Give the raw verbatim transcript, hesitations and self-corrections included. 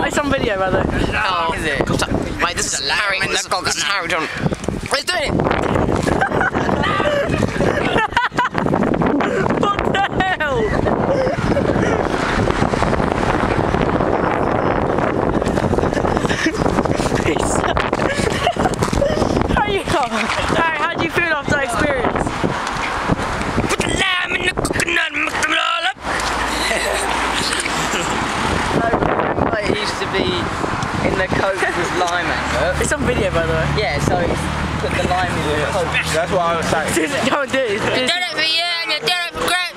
It's on video, brother. Oh, is it? Wait, this is Harry. This is Harry John. He's doing it. What the hell? How you? Harry, how do you feel after that experience? Put the lime in the coconut and mix them all up. Like, it used to be in the Coke with lime advert. It's on video, by the way. Yeah, so it's put the lime in the Coke. That's what I was saying. Don't do it. You did it for you and you did it for Greg.